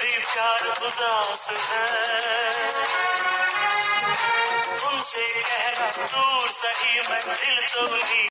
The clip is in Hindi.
मेरी प्यार उदास है, उनसे कहना दूर सही मैं दिल तो नहीं